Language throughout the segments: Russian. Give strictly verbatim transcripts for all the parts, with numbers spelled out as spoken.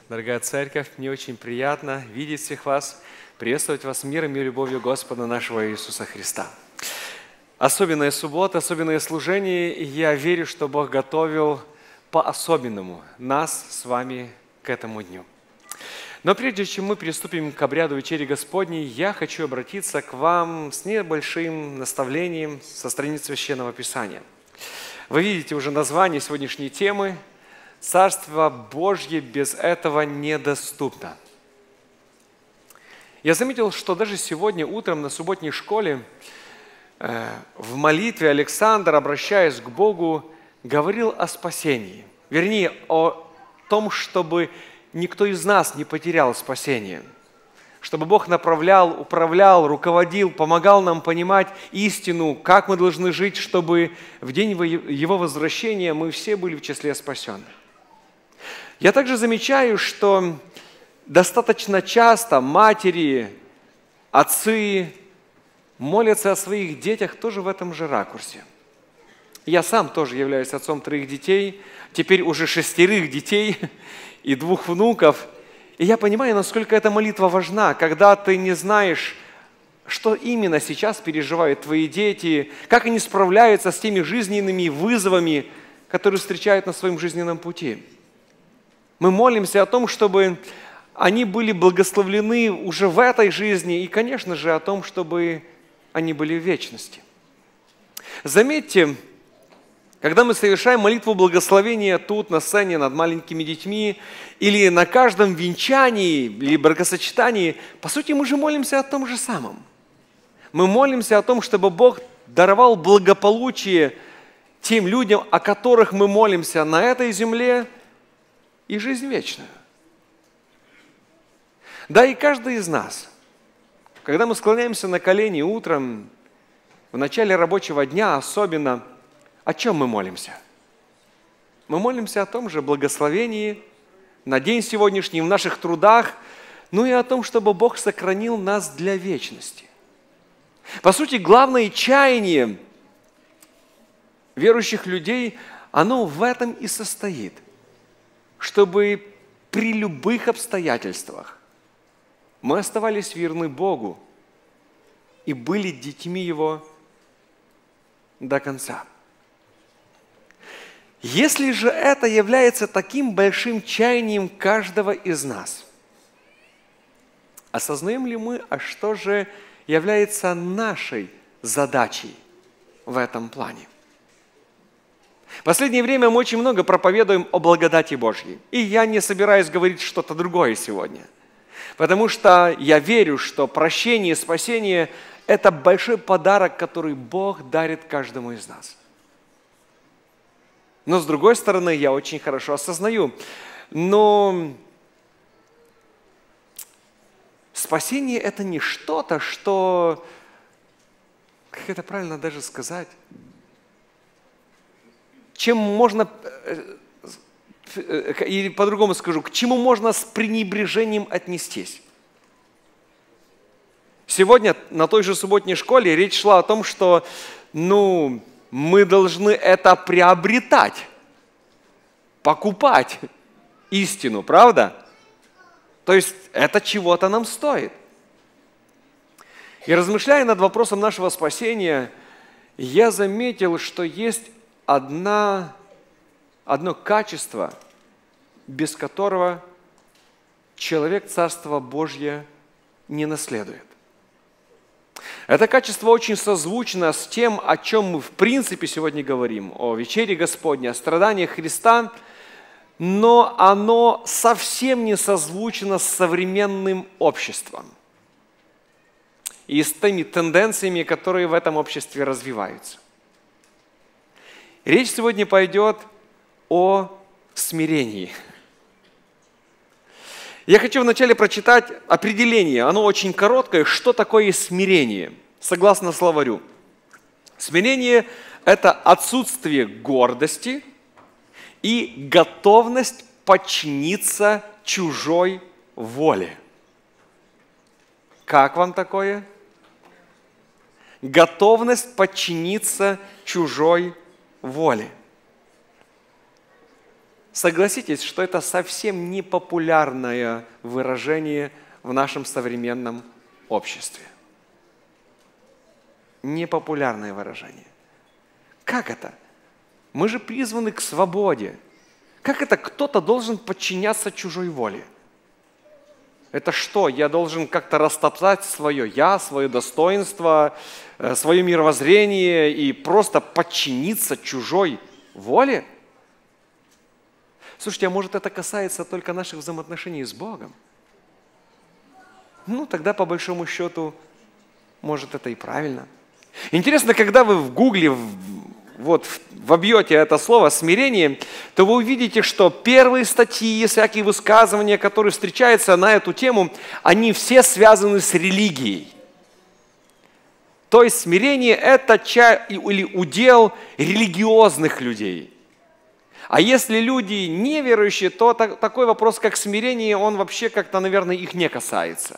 Дорогая церковь, мне очень приятно видеть всех вас, приветствовать вас миром и любовью Господа нашего Иисуса Христа. Особенная суббота, особенное служение, и я верю, что Бог готовил по-особенному нас с вами к этому дню. Но прежде чем мы приступим к обряду вечери Господней, я хочу обратиться к вам с небольшим наставлением со страниц Священного Писания. Вы видите уже название сегодняшней темы «Царство Божье без этого недоступно». Я заметил, что даже сегодня утром на субботней школе э, в молитве Александр, обращаясь к Богу, говорил о спасении. Вернее, о том, чтобы никто из нас не потерял спасение. Чтобы Бог направлял, управлял, руководил, помогал нам понимать истину, как мы должны жить, чтобы в день Его возвращения мы все были в числе спасенных. Я также замечаю, что достаточно часто матери, отцы молятся о своих детях тоже в этом же ракурсе. Я сам тоже являюсь отцом троих детей, теперь уже шестерых детей и двух внуков. И я понимаю, насколько эта молитва важна, когда ты не знаешь, что именно сейчас переживают твои дети, как они справляются с теми жизненными вызовами, которые встречают на своем жизненном пути. Мы молимся о том, чтобы они были благословлены уже в этой жизни и, конечно же, о том, чтобы они были в вечности. Заметьте, когда мы совершаем молитву благословения тут, на сцене, над маленькими детьми, или на каждом венчании, или бракосочетании, по сути, мы же молимся о том же самом. Мы молимся о том, чтобы Бог даровал благополучие тем людям, о которых мы молимся на этой земле, и жизнь вечную. Да, и каждый из нас, когда мы склоняемся на колени утром, в начале рабочего дня особенно, о чем мы молимся? Мы молимся о том же благословении на день сегодняшний, в наших трудах, ну и о том, чтобы Бог сохранил нас для вечности. По сути, главное чаяние верующих людей, оно в этом и состоит, чтобы при любых обстоятельствах мы оставались верны Богу и были детьми Его до конца. Если же это является таким большим чаянием каждого из нас, осознаем ли мы, а что же является нашей задачей в этом плане? В последнее время мы очень много проповедуем о благодати Божьей. И я не собираюсь говорить что-то другое сегодня. Потому что я верю, что прощение и спасение – это большой подарок, который Бог дарит каждому из нас. Но с другой стороны, я очень хорошо осознаю, но спасение – это не что-то, что, как это правильно даже сказать, чем можно, или по-другому скажу, к чему можно с пренебрежением отнестись. Сегодня на той же субботней школе речь шла о том, что ну, мы должны это приобретать, покупать истину, правда? То есть это чего-то нам стоит. И размышляя над вопросом нашего спасения, я заметил, что есть Одна, одно качество, без которого человек Царство Божье не наследует. Это качество очень созвучно с тем, о чем мы в принципе сегодня говорим, о вечере Господней, о страданиях Христа, но оно совсем не созвучно с современным обществом и с теми тенденциями, которые в этом обществе развиваются. Речь сегодня пойдет о смирении. Я хочу вначале прочитать определение, оно очень короткое, что такое смирение, согласно словарю. Смирение – это отсутствие гордости и готовность подчиниться чужой воле. Как вам такое? Готовность подчиниться чужой воле. воле. Согласитесь, что это совсем не популярное выражение в нашем современном обществе. Непопулярное выражение. Как это? Мы же призваны к свободе. Как это кто-то должен подчиняться чужой воле? Это что, я должен как-то растоптать свое «я», свое достоинство, свое мировоззрение и просто подчиниться чужой воле? Слушайте, а может это касается только наших взаимоотношений с Богом? Ну, тогда по большому счету, может это и правильно. Интересно, когда вы в Гугле вот, вобьете это слово «смирение», то вы увидите, что первые статьи, всякие высказывания, которые встречаются на эту тему, они все связаны с религией. То есть смирение – это часть или удел религиозных людей. А если люди неверующие, то так, такой вопрос, как смирение, он вообще как-то, наверное, их не касается.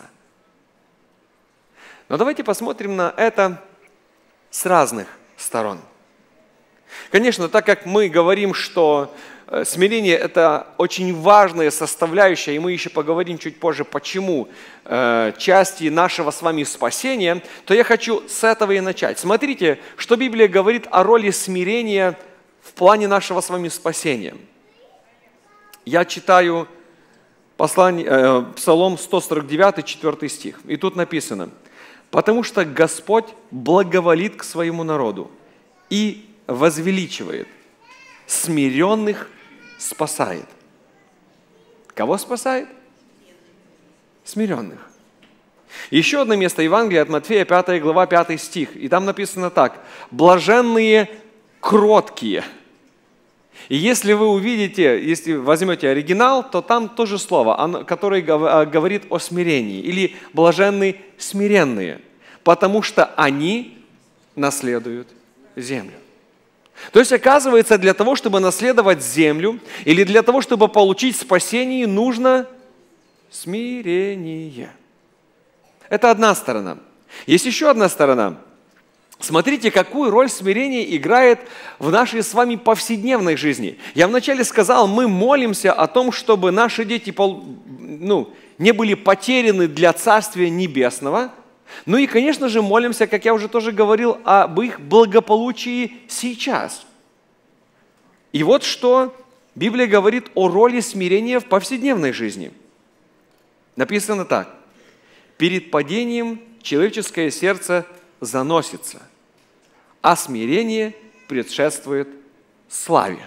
Но давайте посмотрим на это с разных сторон. Конечно, так как мы говорим, что смирение – это очень важная составляющая, и мы еще поговорим чуть позже, почему э, части нашего с вами спасения, то я хочу с этого и начать. Смотрите, что Библия говорит о роли смирения в плане нашего с вами спасения. Я читаю послание, э, Псалом сто сорок девять, четвёртый стих, и тут написано: «Потому что Господь благоволит к своему народу и возвеличивает, смиренных спасает». Кого спасает? Смиренных. Еще одно место Евангелия от Матфея, пятая глава, пятый стих. И там написано так: «Блаженные кроткие». И если вы увидите, если возьмете оригинал, то там то же слово, которое говорит о смирении. Или «блаженные смиренные», потому что они наследуют землю. То есть, оказывается, для того, чтобы наследовать землю, или для того, чтобы получить спасение, нужно смирение. Это одна сторона. Есть еще одна сторона. Смотрите, какую роль смирение играет в нашей с вами повседневной жизни. Я вначале сказал, мы молимся о том, чтобы наши дети ну, не были потеряны для Царствия Небесного. Ну и, конечно же, молимся, как я уже тоже говорил, об их благополучии сейчас. И вот что Библия говорит о роли смирения в повседневной жизни. Написано так: «Перед падением человеческое сердце заносится, а смирение предшествует славе».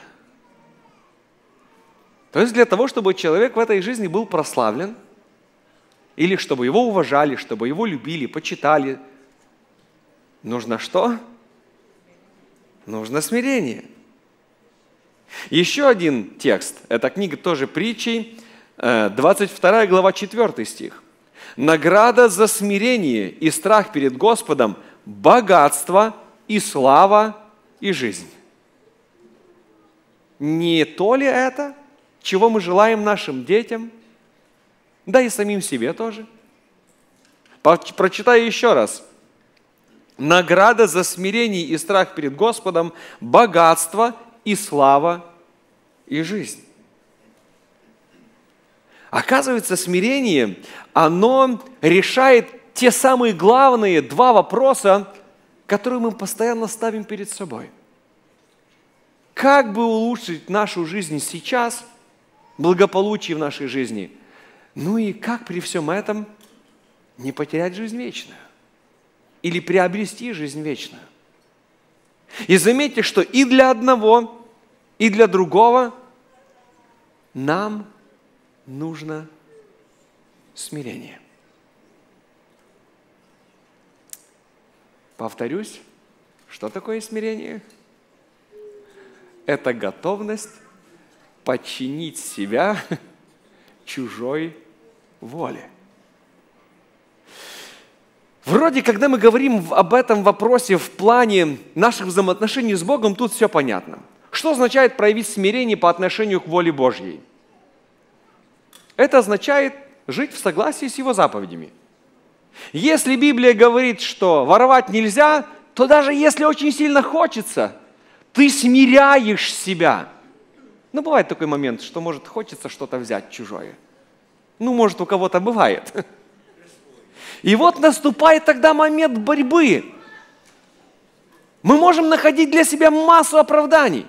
То есть для того, чтобы человек в этой жизни был прославлен, или чтобы его уважали, чтобы его любили, почитали, нужно что? Нужно смирение. Еще один текст, это книга тоже притчей, двадцать вторая глава, четвёртый стих. «Награда за смирение и страх перед Господом – богатство и слава и жизнь». Не то ли это, чего мы желаем нашим детям, да и самим себе тоже? Прочитаю еще раз. «Награда за смирение и страх перед Господом – богатство и слава и жизнь». Оказывается, смирение, оно решает те самые главные два вопроса, которые мы постоянно ставим перед собой. Как бы улучшить нашу жизнь сейчас, благополучие в нашей жизни, ну и как при всем этом не потерять жизнь вечную или приобрести жизнь вечную. И заметьте, что и для одного, и для другого нам нужно смирение. Повторюсь, что такое смирение? Это готовность подчинить себя чужой воле. Вроде, когда мы говорим об этом вопросе в плане наших взаимоотношений с Богом, тут все понятно. Что означает проявить смирение по отношению к воле Божьей? Это означает жить в согласии с Его заповедями. Если Библия говорит, что воровать нельзя, то даже если очень сильно хочется, ты смиряешь себя. Ну, бывает такой момент, что, может, хочется что-то взять чужое. Ну, может, у кого-то бывает. И вот наступает тогда момент борьбы. Мы можем находить для себя массу оправданий.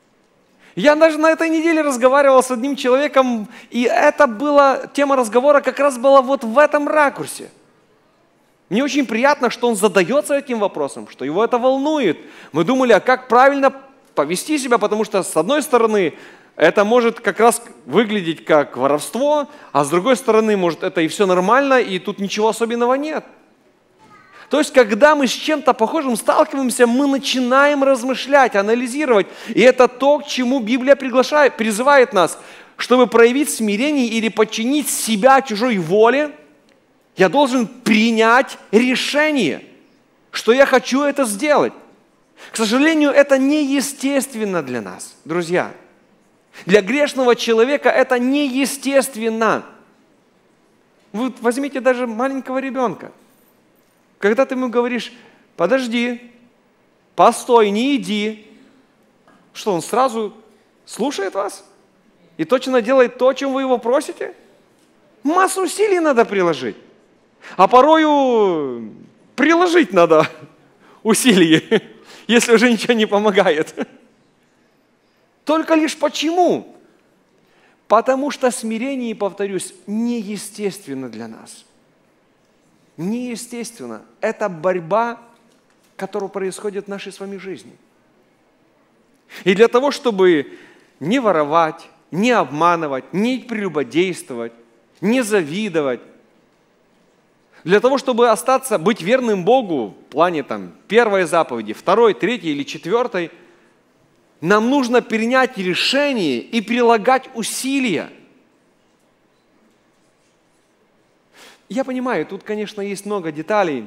Я даже на этой неделе разговаривал с одним человеком, и это была, тема разговора как раз была вот в этом ракурсе. Мне очень приятно, что он задается этим вопросом, что его это волнует. Мы думали, а как правильно повести себя, потому что, с одной стороны, это может как раз выглядеть как воровство, а с другой стороны, может, это и все нормально, и тут ничего особенного нет. То есть, когда мы с чем-то похожим сталкиваемся, мы начинаем размышлять, анализировать. И это то, к чему Библия приглашает, призывает нас, чтобы проявить смирение или подчинить себя чужой воле. Я должен принять решение, что я хочу это сделать. К сожалению, это неестественно для нас, друзья. Для грешного человека это неестественно. Вы возьмите даже маленького ребенка. Когда ты ему говоришь, подожди, постой, не иди, что он сразу слушает вас и точно делает то, о чем вы его просите? Массу усилий надо приложить. А порою приложить надо усилия, если уже ничего не помогает. Только лишь почему? Потому что смирение, повторюсь, неестественно для нас. Неестественно. Это борьба, которая происходит в нашей с вами жизни. И для того, чтобы не воровать, не обманывать, не прелюбодействовать, не завидовать, для того, чтобы остаться, быть верным Богу в плане там, первой заповеди, второй, третьей или четвертой, нам нужно принять решение и прилагать усилия. Я понимаю, тут, конечно, есть много деталей,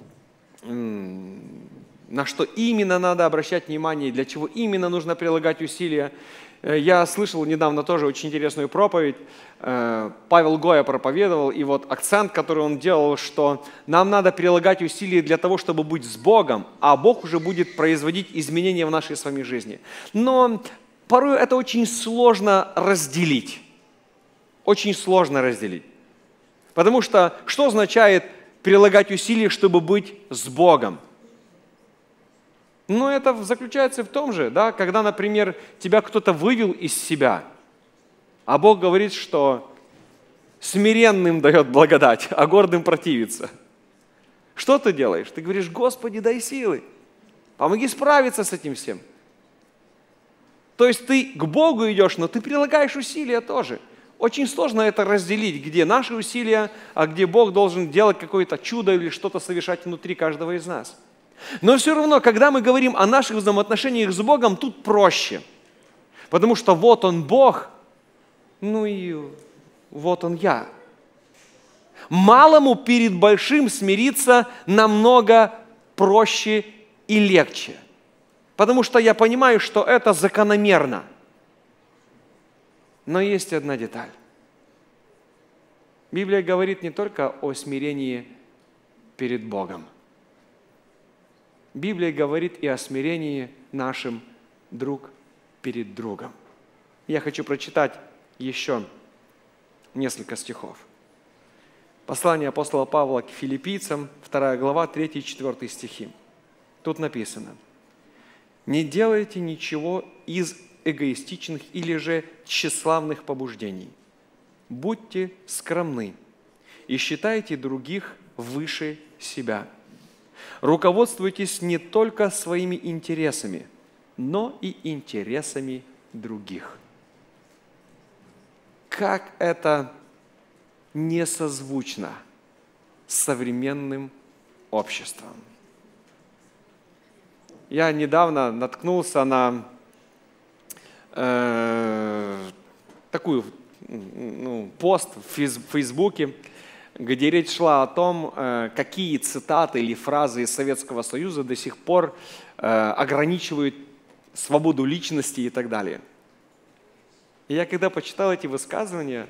на что именно надо обращать внимание, для чего именно нужно прилагать усилия. Я слышал недавно тоже очень интересную проповедь. Павел Гоя проповедовал, и вот акцент, который он делал, что нам надо прилагать усилия для того, чтобы быть с Богом, а Бог уже будет производить изменения в нашей с вами жизни. Но порой это очень сложно разделить. Очень сложно разделить. Потому что что означает прилагать усилия, чтобы быть с Богом? Ну, это заключается в том же, да, когда, например, тебя кто-то вывел из себя, а Бог говорит, что смиренным дает благодать, а гордым противится. Что ты делаешь? Ты говоришь, Господи, дай силы, помоги справиться с этим всем. То есть ты к Богу идешь, но ты прилагаешь усилия тоже. Очень сложно это разделить, где наши усилия, а где Бог должен делать какое-то чудо или что-то совершать внутри каждого из нас. Но все равно, когда мы говорим о наших взаимоотношениях с Богом, тут проще. Потому что вот Он Бог, ну и вот Он я. Малому перед большим смириться намного проще и легче. Потому что я понимаю, что это закономерно. Но есть одна деталь. Библия говорит не только о смирении перед Богом. Библия говорит и о смирении нашим друг перед другом. Я хочу прочитать еще несколько стихов. Послание апостола Павла к филиппийцам, вторая глава, третий и четвёртый стихи. Тут написано: «Не делайте ничего из эгоистичных или же тщеславных побуждений. Будьте скромны и считайте других выше себя. Руководствуйтесь не только своими интересами, но и интересами других». Как это несозвучно с современным обществом. Я недавно наткнулся на э, такую ну, пост в Фейсбуке, где речь шла о том, э, какие цитаты или фразы из Советского Союза до сих пор э, ограничивают свободу личности и так далее. И я когда почитал эти высказывания,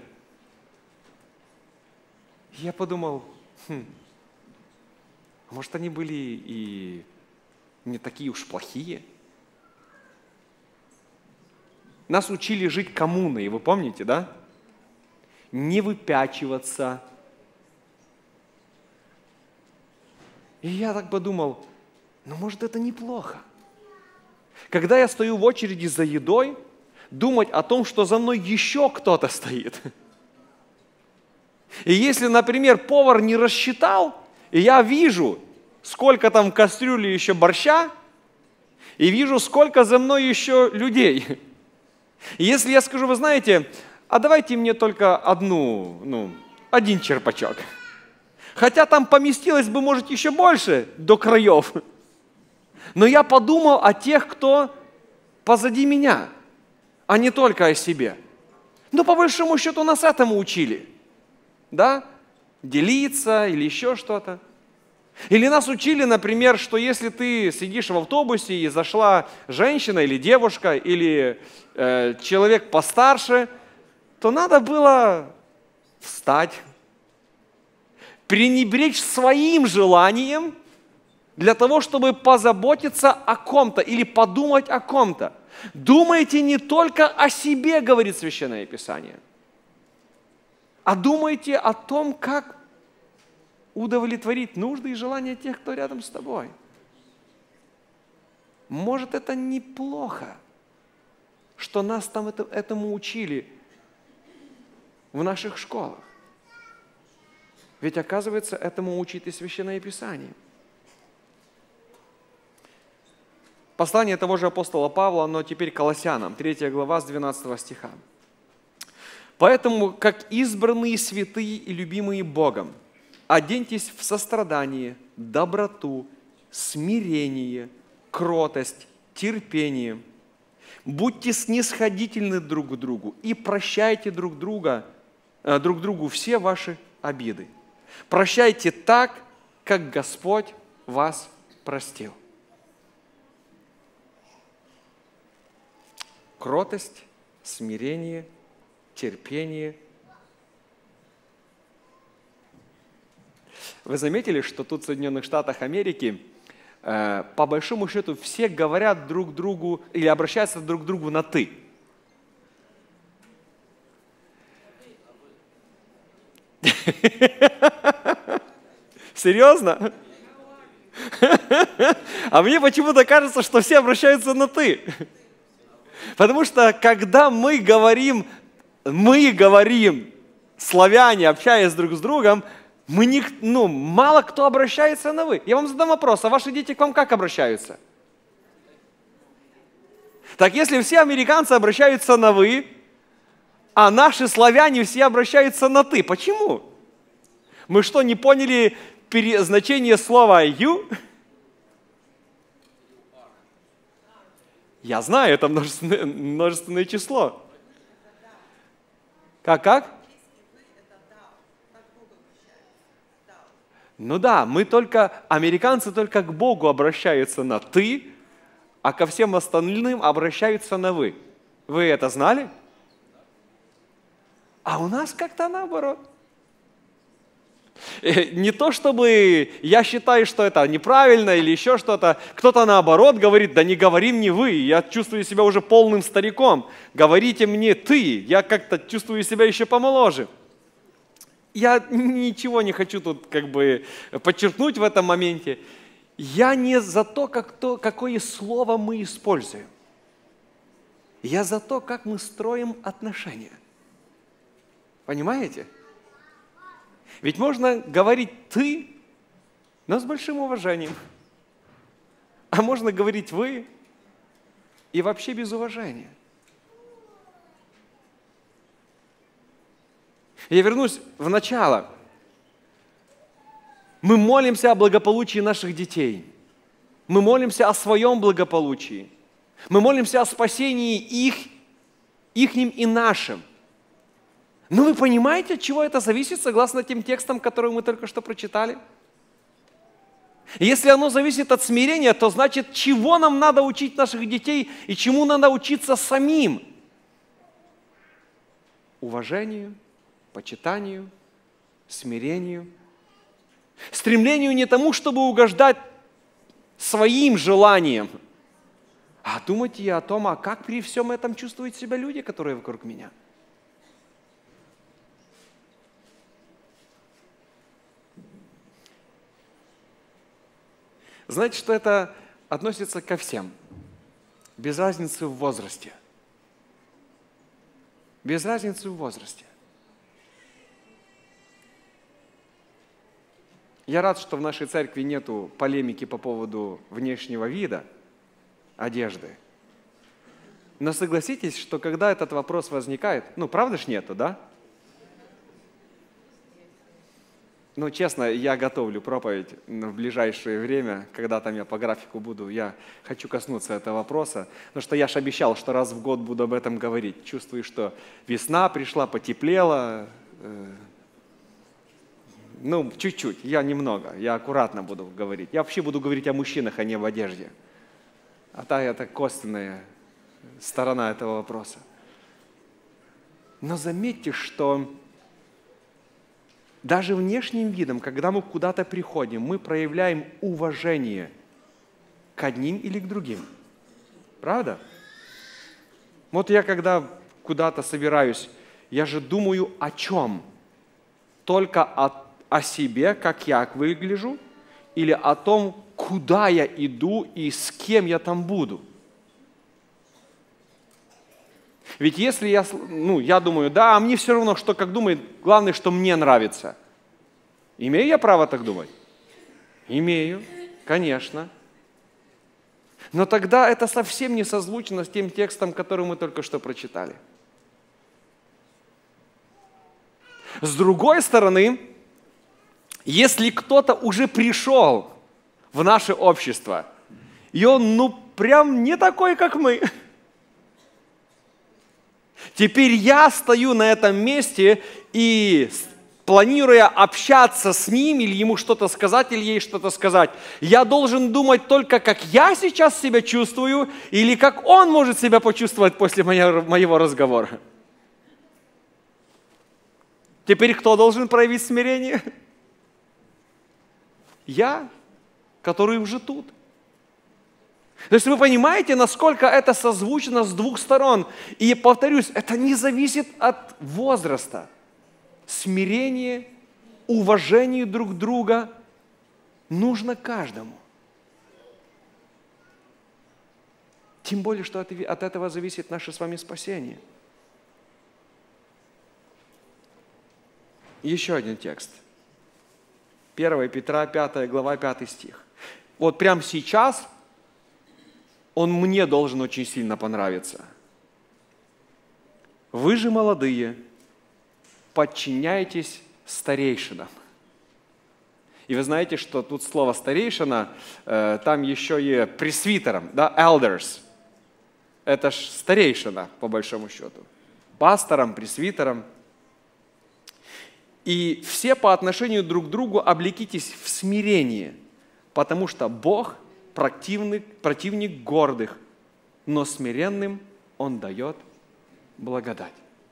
я подумал, хм, может, они были и не такие уж плохие? Нас учили жить коммуной, вы помните, да? Не выпячиваться. И я так подумал, ну, может, это неплохо. Когда я стою в очереди за едой, думать о том, что за мной еще кто-то стоит. И если, например, повар не рассчитал, и я вижу, сколько там в кастрюле еще борща, и вижу, сколько за мной еще людей. И если я скажу, вы знаете, а давайте мне только одну, ну, один черпачок. Хотя там поместилось бы, может, еще больше до краев. Но я подумал о тех, кто позади меня, а не только о себе. Но по большому счету нас этому учили. Да? Делиться или еще что-то. Или нас учили, например, что если ты сидишь в автобусе и зашла женщина или девушка, или э, человек постарше, то надо было встать, пренебречь своим желанием для того, чтобы позаботиться о ком-то или подумать о ком-то. Думайте не только о себе, говорит Священное Писание, а думайте о том, как удовлетворить нужды и желания тех, кто рядом с тобой. Может, это неплохо, что нас там это, этому учили в наших школах. Ведь, оказывается, этому учит и Священное Писание. Послание того же апостола Павла, но теперь Колоссянам, третья глава с двенадцатого стиха. «Поэтому, как избранные святые и любимые Богом, оденьтесь в сострадание, доброту, смирение, кротость, терпение. Будьте снисходительны друг к другу и прощайте друг, друга, э, друг другу все ваши обиды. Прощайте так, как Господь вас простил». Кротость, смирение, терпение. Вы заметили, что тут в Соединенных Штатах Америки э, по большому счету все говорят друг другу или обращаются друг к другу на «ты». Серьезно? А мне почему-то кажется, что все обращаются на «ты». Потому что когда мы говорим, мы говорим, славяне, общаясь друг с другом, мы не, ну, мало кто обращается на «вы». Я вам задам вопрос, а ваши дети к вам как обращаются? Так если все американцы обращаются на «вы», а наши славяне все обращаются на «ты», почему? Мы что, не поняли значение слова «you»? Я знаю, это множественное, множественное число. Как, как? Ну да, мы только, американцы только к Богу обращаются на «ты», а ко всем остальным обращаются на «вы». Вы это знали? А у нас как-то наоборот. Не то чтобы я считаю, что это неправильно или еще что-то. Кто-то наоборот говорит, да не говори мне «вы», я чувствую себя уже полным стариком. Говорите мне «ты», я как-то чувствую себя еще помоложе. Я ничего не хочу тут как бы подчеркнуть в этом моменте. Я не за то, как то, какое слово мы используем. Я за то, как мы строим отношения. Понимаете? Ведь можно говорить «ты», но с большим уважением. А можно говорить «вы» и вообще без уважения. Я вернусь в начало. Мы молимся о благополучии наших детей. Мы молимся о своем благополучии. Мы молимся о спасении их, ихним и нашим. Но вы понимаете, от чего это зависит, согласно тем текстам, которые мы только что прочитали? Если оно зависит от смирения, то значит, чего нам надо учить наших детей и чему надо учиться самим? Уважению, почитанию, смирению. Стремлению не тому, чтобы угождать своим желаниям, а думать и о том, а как при всем этом чувствуют себя люди, которые вокруг меня. Знаете, что это относится ко всем, без разницы в возрасте. Без разницы в возрасте. Я рад, что в нашей церкви нету полемики по поводу внешнего вида одежды. Но согласитесь, что когда этот вопрос возникает, ну, правда ж нету, да? Ну, честно, я готовлю проповедь в ближайшее время, когда там я по графику буду, я хочу коснуться этого вопроса, потому что я же обещал, что раз в год буду об этом говорить. Чувствую, что весна пришла, потеплело, э, ну, чуть-чуть, я немного, я аккуратно буду говорить. Я вообще буду говорить о мужчинах, а не об одежде. А та это косвенная сторона этого вопроса. Но заметьте, что даже внешним видом, когда мы куда-то приходим, мы проявляем уважение к одним или к другим. Правда? Вот я когда куда-то собираюсь, я же думаю о чем? Только о, о себе, как я выгляжу, или о том, куда я иду и с кем я там буду. Ведь если я, ну, я думаю, да, а мне все равно, что как думает, главное, что мне нравится. Имею я право так думать? Имею, конечно. Но тогда это совсем не созвучно с тем текстом, который мы только что прочитали. С другой стороны, если кто-то уже пришел в наше общество, и он, ну, прям не такой, как мы, теперь я стою на этом месте и, планируя общаться с ним, или ему что-то сказать, или ей что-то сказать, я должен думать только, как я сейчас себя чувствую, или как он может себя почувствовать после моего разговора. Теперь кто должен проявить смирение? Я, который уже тут. То есть вы понимаете, насколько это созвучно с двух сторон. И повторюсь, это не зависит от возраста. Смирение, уважение друг друга нужно каждому. Тем более, что от этого зависит наше с вами спасение. Еще один текст. первое Петра, пятая глава, пятый стих. Вот прямо сейчас он мне должен очень сильно понравиться. Вы же молодые, подчиняйтесь старейшинам. И вы знаете, что тут слово старейшина, э, там еще и пресвитером, да, elders. Это ж старейшина, по большому счету. Пастором, пресвитером. И все по отношению друг к другу облекитесь в смирение, потому что Бог противник, противник гордых, но смиренным Он дает благодать.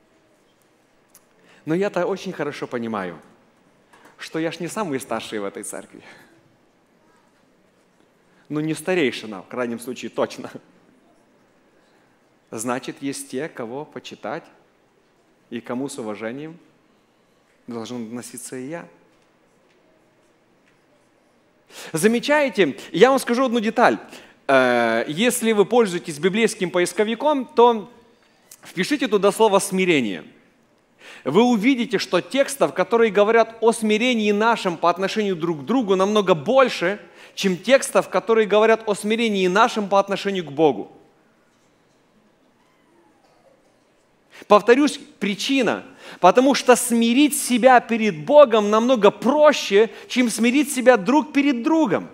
Но я-то очень хорошо понимаю, что я ж не самый старший в этой церкви. Ну, не старейшина, в крайнем случае, точно. Значит, есть те, кого почитать и кому с уважением должен относиться и я. Замечаете, я вам скажу одну деталь. Если вы пользуетесь библейским поисковиком, то впишите туда слово «смирение». Вы увидите, что текстов, которые говорят о смирении нашем по отношению друг к другу, намного больше, чем текстов, которые говорят о смирении нашем по отношению к Богу. Повторюсь, причина, потому что смирить себя перед Богом намного проще, чем смирить себя друг перед другом.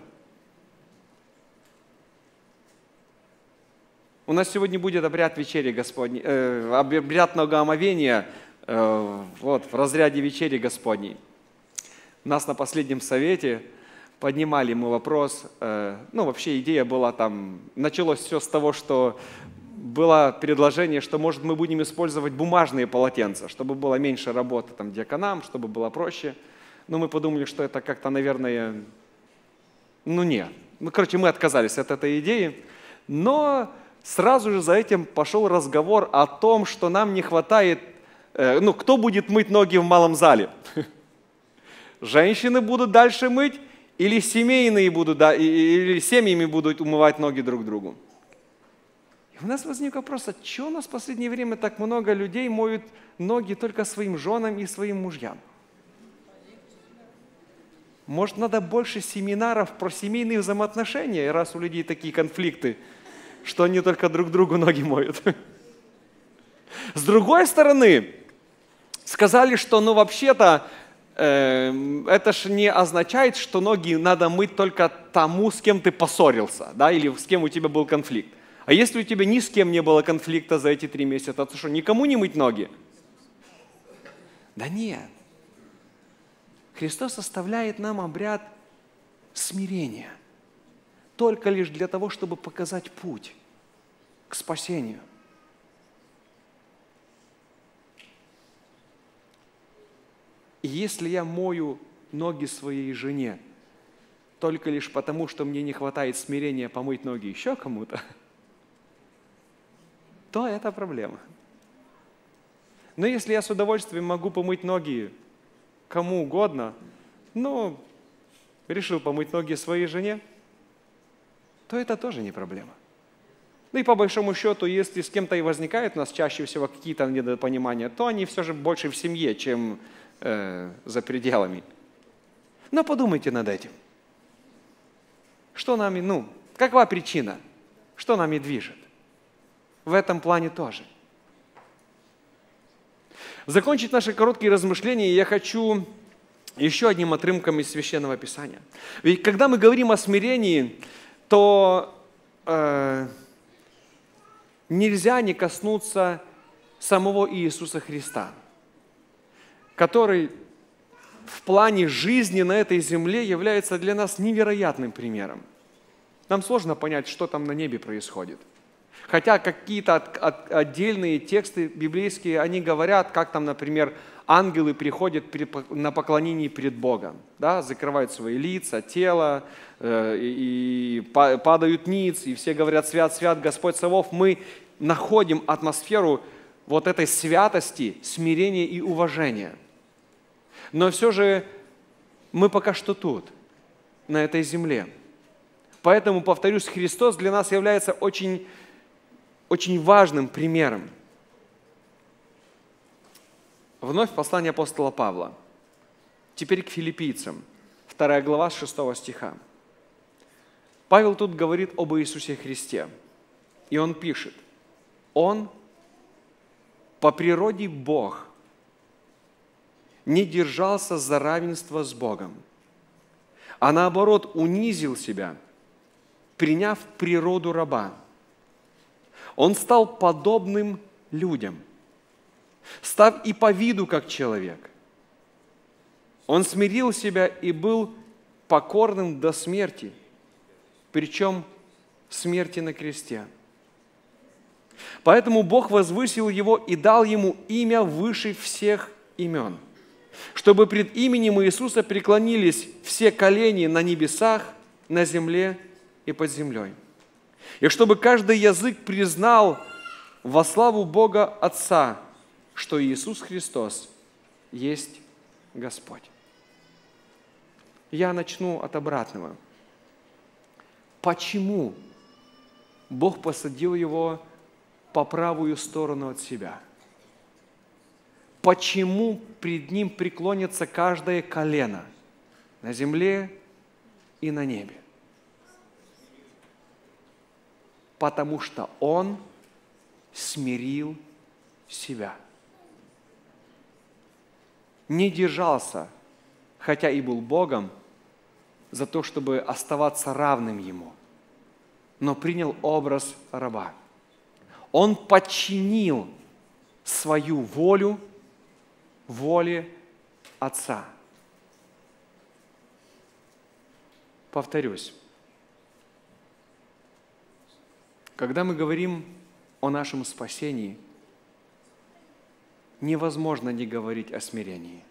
У нас сегодня будет обряд вечери Господней, э, обряд многоомовения э, вот, в разряде вечери Господней. У нас на последнем совете поднимали мы вопрос, э, ну вообще идея была там, началось все с того, что было предложение, что, может, мы будем использовать бумажные полотенца, чтобы было меньше работы там диаконам, чтобы было проще. Но мы подумали, что это как-то, наверное, ну нет. Ну, короче, мы отказались от этой идеи. Но сразу же за этим пошел разговор о том, что нам не хватает, э, ну, кто будет мыть ноги в малом зале? Женщины будут дальше мыть или семейные будут, да, или семьями будут умывать ноги друг другу? И у нас возник вопрос, а что у нас в последнее время так много людей моют ноги только своим женам и своим мужьям? Может, надо больше семинаров про семейные взаимоотношения, раз у людей такие конфликты, что они только друг другу ноги моют. С другой стороны, сказали, что ну вообще-то э, это же не означает, что ноги надо мыть только тому, с кем ты поссорился, да, или с кем у тебя был конфликт. А если у тебя ни с кем не было конфликта за эти три месяца, то что, никому не мыть ноги? Да нет. Христос оставляет нам обряд смирения только лишь для того, чтобы показать путь к спасению. И если я мою ноги своей жене только лишь потому, что мне не хватает смирения помыть ноги еще кому-то, то это проблема. Но если я с удовольствием могу помыть ноги кому угодно, но решил помыть ноги своей жене, то это тоже не проблема. Ну и по большому счету, если с кем-то и возникают у нас чаще всего какие-то недопонимания, то они все же больше в семье, чем э, за пределами. Но подумайте над этим. Что нами, ну, какова причина? Что нами движет? В этом плане тоже. Закончить наши короткие размышления я хочу еще одним отрывком из Священного Писания. Ведь когда мы говорим о смирении, то э, нельзя не коснуться самого Иисуса Христа, который в плане жизни на этой земле является для нас невероятным примером. Нам сложно понять, что там на небе происходит. Хотя какие-то от, от, отдельные тексты библейские, они говорят, как там, например, ангелы приходят при, на поклонение перед Богом, да, закрывают свои лица, тело, э, и, и падают ниц, и все говорят: «Свят, свят Господь Саваоф». Мы находим атмосферу вот этой святости, смирения и уважения. Но все же мы пока что тут, на этой земле. Поэтому, повторюсь, Христос для нас является очень очень важным примером. Вновь послание апостола Павла. Теперь к филиппийцам. Вторая глава с шестого стиха. Павел тут говорит об Иисусе Христе. И он пишет: «Он, по природе Бог, не держался за равенство с Богом, а наоборот унизил себя, приняв природу раба. Он стал подобным людям, став и по виду как человек. Он смирил себя и был покорным до смерти, причем смерти на кресте. Поэтому Бог возвысил его и дал ему имя выше всех имен, чтобы пред именем Иисуса преклонились все колени на небесах, на земле и под землей. И чтобы каждый язык признал во славу Бога Отца, что Иисус Христос есть Господь». Я начну от обратного. Почему Бог посадил его по правую сторону от себя? Почему пред ним преклонится каждое колено на земле и на небе? Потому что Он смирил себя. Не держался, хотя и был Богом, за то, чтобы оставаться равным Ему, но принял образ раба. Он подчинил свою волю воле Отца. Повторюсь, когда мы говорим о нашем спасении, невозможно не говорить о смирении.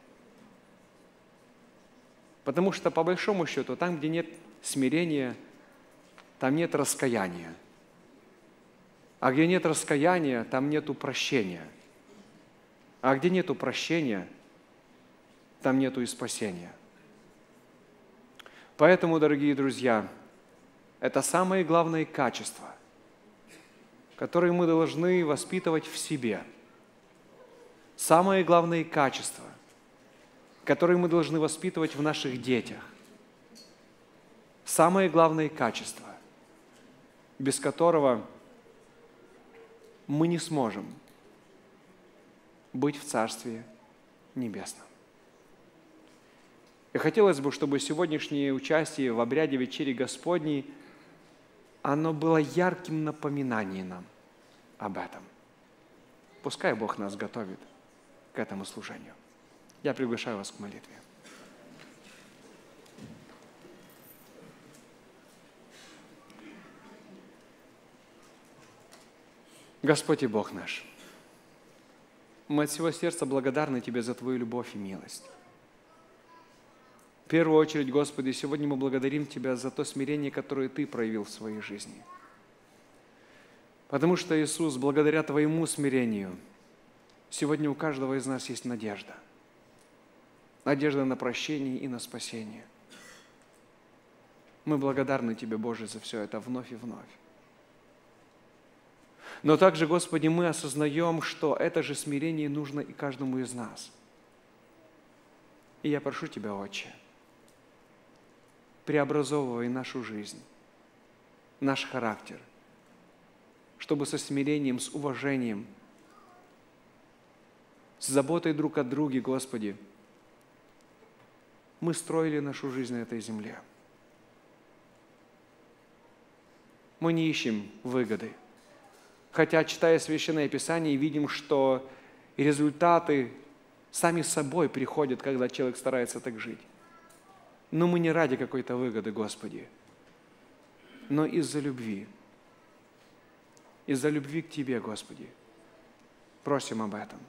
Потому что, по большому счету, там, где нет смирения, там нет раскаяния. А где нет раскаяния, там нету прощения. А где нету прощения, там нету и спасения. Поэтому, дорогие друзья, это самые главные качества, которые мы должны воспитывать в себе. Самые главные качества, которые мы должны воспитывать в наших детях. Самые главные качества, без которого мы не сможем быть в Царстве Небесном. И хотелось бы, чтобы сегодняшнее участие в обряде Вечери Господней, оно было ярким напоминанием нам об этом. Пускай Бог нас готовит к этому служению. Я приглашаю вас к молитве. Господь и Бог наш, мы от всего сердца благодарны Тебе за Твою любовь и милость. В первую очередь, Господи, сегодня мы благодарим Тебя за то смирение, которое Ты проявил в своей жизни. Потому что, Иисус, благодаря Твоему смирению, сегодня у каждого из нас есть надежда. Надежда на прощение и на спасение. Мы благодарны Тебе, Боже, за все это вновь и вновь. Но также, Господи, мы осознаем, что это же смирение нужно и каждому из нас. И я прошу Тебя, Отче, преобразовывай нашу жизнь, наш характер, чтобы со смирением, с уважением, с заботой друг о друге, Господи, мы строили нашу жизнь на этой земле. Мы не ищем выгоды. Хотя, читая Священное Писание, видим, что результаты сами собой приходят, когда человек старается так жить. Но мы не ради какой-то выгоды, Господи, но из-за любви. Из-за любви к Тебе, Господи. Просим об этом.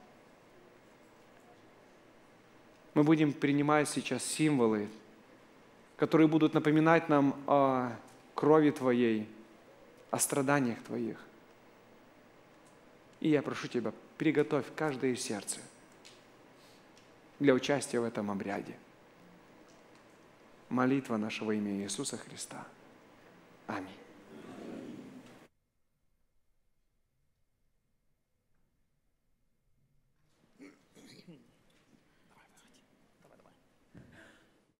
Мы будем принимать сейчас символы, которые будут напоминать нам о крови Твоей, о страданиях Твоих. И я прошу Тебя, приготовь каждое сердце для участия в этом обряде. Молитва нашего имени Иисуса Христа. Аминь.